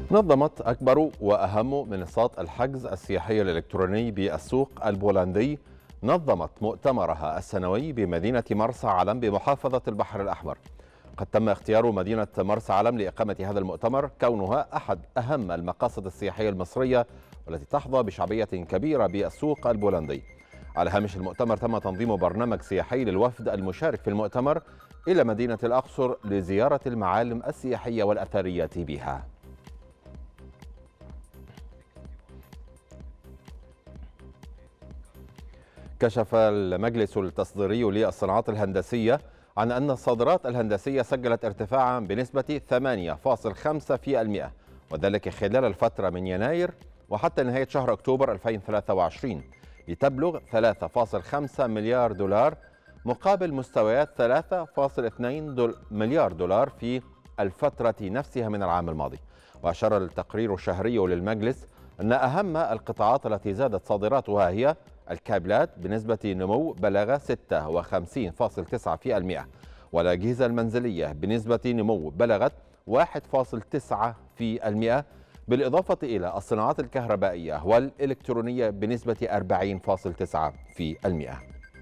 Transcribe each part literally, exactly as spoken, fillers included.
نظمت أكبر وأهم منصات الحجز السياحي الإلكتروني بالسوق البولندي نظمت مؤتمرها السنوي بمدينة مرسى علم بمحافظة البحر الأحمر. قد تم اختيار مدينة مرسى علم لإقامة هذا المؤتمر كونها أحد أهم المقاصد السياحية المصرية والتي تحظى بشعبية كبيرة بالسوق البولندي. على هامش المؤتمر تم تنظيم برنامج سياحي للوفد المشارك في المؤتمر إلى مدينة الأقصر لزيارة المعالم السياحية والأثرية بها. كشف المجلس التصديري للصناعات الهندسية عن أن الصادرات الهندسية سجلت ارتفاعا بنسبة ثمانية فاصلة خمسة بالمئة وذلك خلال الفترة من يناير وحتى نهاية شهر أكتوبر ألفين وثلاثة وعشرين لتبلغ ثلاثة فاصلة خمسة مليار دولار مقابل مستويات ثلاثة فاصلة اثنين دول مليار دولار في الفترة نفسها من العام الماضي. وأشار التقرير الشهري للمجلس أن أهم القطاعات التي زادت صادراتها هي الكابلات بنسبة نمو بلغ ستة وخمسين فاصلة تسعة بالمئة والأجهزة المنزلية بنسبة نمو بلغت واحد فاصلة تسعة بالمئة بالإضافة إلى الصناعات الكهربائية والإلكترونية بنسبة أربعين فاصلة تسعة بالمئة.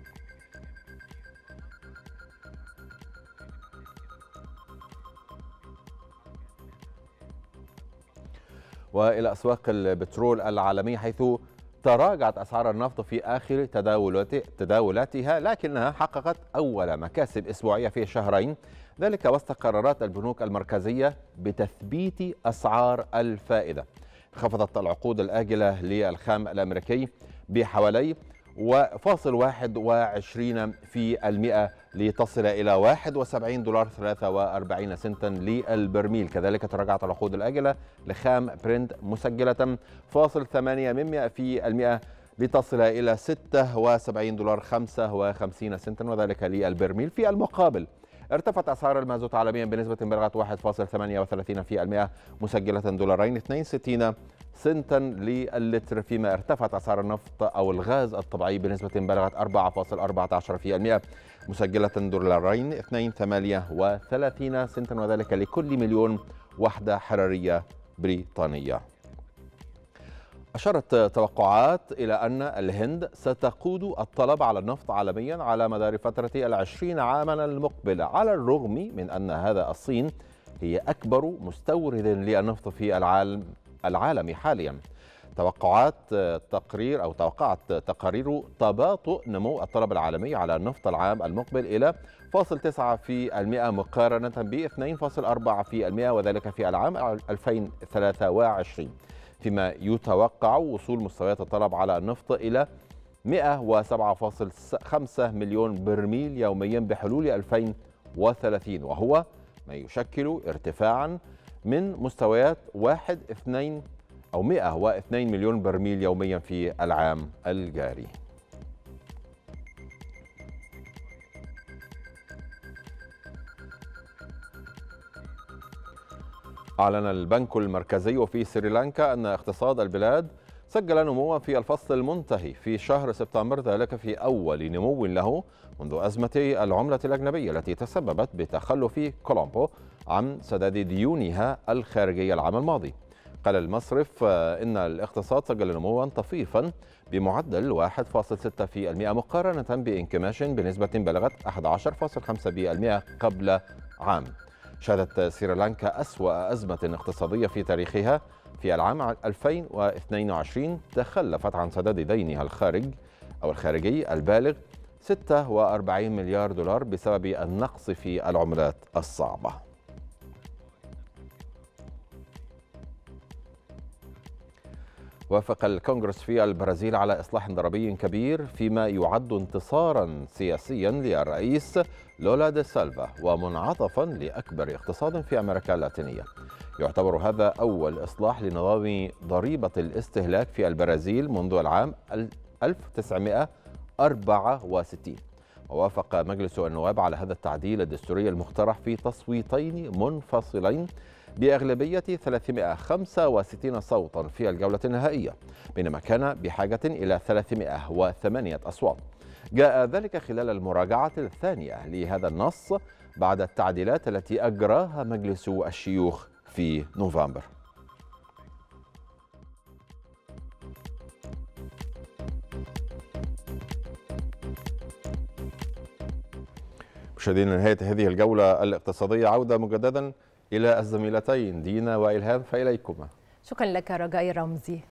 وإلى أسواق البترول العالمية حيث تراجعت أسعار النفط في آخر تداولاتها لكنها حققت أول مكاسب أسبوعية في شهرين، ذلك وسط قرارات البنوك المركزية بتثبيت أسعار الفائدة. خفضت العقود الآجلة للخام الأمريكي بحوالي فاصل واحد وعشرين في المئة لتصل إلى واحد وسبعين دولار ثلاثة وأربعين سنتا للبرميل. كذلك تراجعت العقود الآجلة لخام برنت مسجلة فاصل ثمانية من مئة في المئة لتصل إلى ستة وسبعين دولار خمسة وخمسين سنتا وذلك للبرميل. في المقابل ارتفعت أسعار المازوت عالميا بنسبة بلغت واحد فاصل ثمانية وثلاثين في المئة مسجلة دولارين اثنين وستين سنتا للتر، فيما ارتفعت أسعار النفط أو الغاز الطبيعي بنسبة بلغت أربعة فاصل أربعة عشر في المئة مسجلة دولارين اثنين وثمانين وثلاثين سنتا وذلك لكل مليون وحدة حرارية بريطانية. أشارت توقعات إلى أن الهند ستقود الطلب على النفط عالميا على مدار فترة العشرين عاما المقبلة، على الرغم من أن هذا الصين هي أكبر مستورد للنفط في العالم العالمي حاليا. توقعات تقرير أو توقعت تقارير تباطؤ نمو الطلب العالمي على النفط العام المقبل إلى فاصل تسعة في المئة مقارنة ب اثنين فاصل أربعة في المئة وذلك في العام ألفين وثلاثة وعشرين، فيما يتوقع وصول مستويات الطلب على النفط إلى مئة وسبعة فاصل خمسة مليون برميل يوميا بحلول ألفين وثلاثين، وهو ما يشكل ارتفاعا من مستويات واحد اثنين أو مئة واثنين مليون برميل يوميا في العام الجاري. أعلن البنك المركزي في سريلانكا أن اقتصاد البلاد سجل نموا في الفصل المنتهي في شهر سبتمبر، ذلك في أول نمو له منذ أزمة العملة الأجنبية التي تسببت بتخلف كولومبو عن سداد ديونها الخارجية العام الماضي. قال المصرف إن الاقتصاد سجل نموا طفيفا بمعدل واحد فاصل ستة في المئة مقارنة بانكماش بنسبة بلغت أحد عشر فاصل خمسة بالمئة قبل عام. شهدت سريلانكا أسوأ أزمة اقتصادية في تاريخها في العام ألفين واثنين وعشرين تخلفت عن سداد دينها الخارج أو الخارجي البالغ ستة وأربعين مليار دولار بسبب النقص في العملات الصعبة. وافق الكونغرس في البرازيل على إصلاح ضريبي كبير فيما يعد انتصارا سياسيا للرئيس لولا دي سيلفا ومنعطفا لأكبر اقتصاد في أمريكا اللاتينية. يعتبر هذا أول إصلاح لنظام ضريبة الاستهلاك في البرازيل منذ العام ألف وتسعمئة وأربعة وستين. ووافق مجلس النواب على هذا التعديل الدستوري المقترح في تصويتين منفصلين بأغلبية ثلاثمئة وخمسة وستين صوتا في الجولة النهائية، بينما كان بحاجة إلى ثلاثمئة وثمانية أصوات. جاء ذلك خلال المراجعة الثانية لهذا النص بعد التعديلات التي أجراها مجلس الشيوخ في نوفمبر. مشاهدينا نهاية هذه الجولة الاقتصادية، عودة مجددا إلى الزميلتين دينا وإلهام، فإليكما. شكرا لك رجاء رمزي.